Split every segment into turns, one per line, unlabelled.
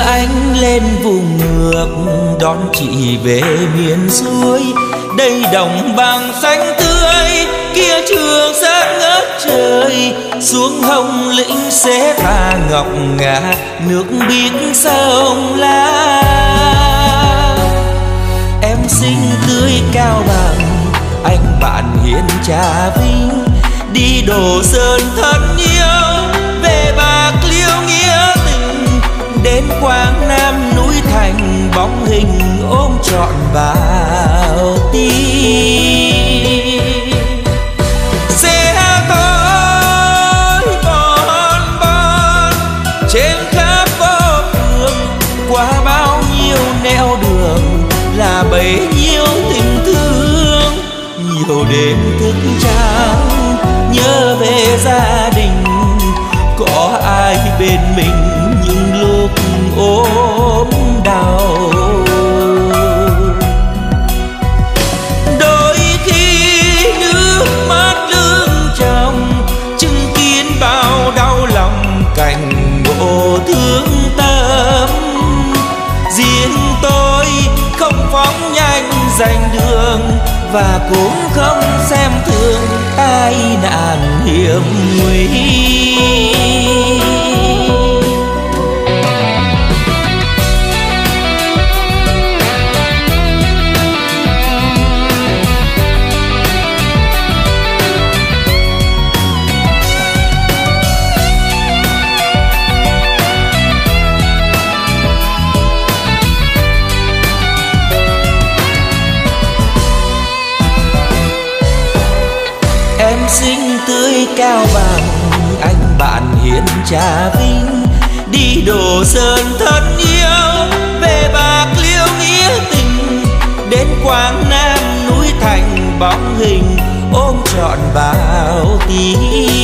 anh lên vùng ngược đón chị về miền xuôi. Đây đồng bằng xanh tươi, kia trường sáng ngất trời. Xuống Hồng Lĩnh xế pha ngọc ngà, nước biếc sông La. Em xinh tươi cao bằng, anh bạn hiền Trà Vinh. Đi Đồ Sơn thân yêu, về Bạc Liêu nghĩa tình. Đến Quảng Nam núi Thành, bóng hình ôm trọn vào tim. Xe tối bon bon trên khắp phố phường, qua bao nhiêu nẻo đường là bấy nhiêu tình thương. Nhiều đêm thức trắng nhớ về gia đình, có ai bên mình những lúc ốm đau. Đôi khi nước mắt lưng tròng, chứng kiến bao đau lòng cảnh ngộ thương tâm. Riêng tôi không phóng nhanh giành đường, và cũng không xem thường tai nạn hiểm nguy. Em xinh tươi cao bằng, anh bạn hiền Trà Vinh. Đi Đồ Sơn thân yêu, về Bạc Liêu nghĩa tình. Đến Quảng Nam núi Thành, bóng hình ôm trọn vào tim.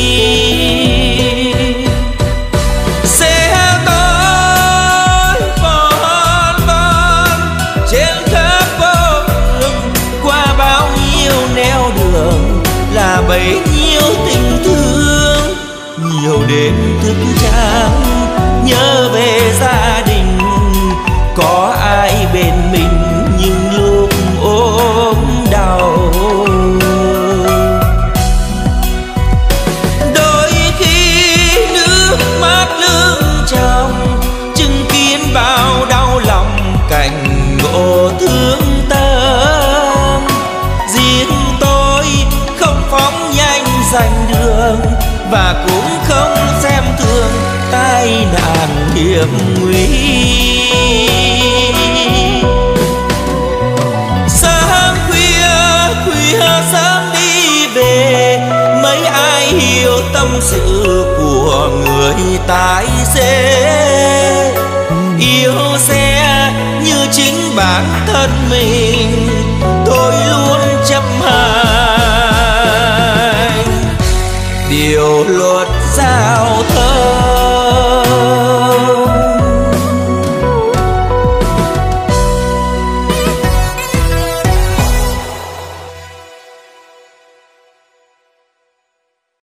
Xe tối bon bon trên khắp phố phường, qua bao nhiêu nẻo đường là bấy nhiêu tình thương. Nhiều đêm thức trắng nhớ về gia đình, có ai bên mình những lúc ốm đau. Đôi khi nước mắt lưng tròng, chứng kiến bao đau lòng cảnh ngộ thương tâm. Riêng tôi không phóng nhanh giành đường, và cũng không xem thường tai nạn hiểm nguy. Sáng khuya khuya sớm đi về, mấy ai hiểu tâm sự của người tài xế. Yêu xe như chính bản thân mình, tôi luôn chấp hành điều luật giao thông.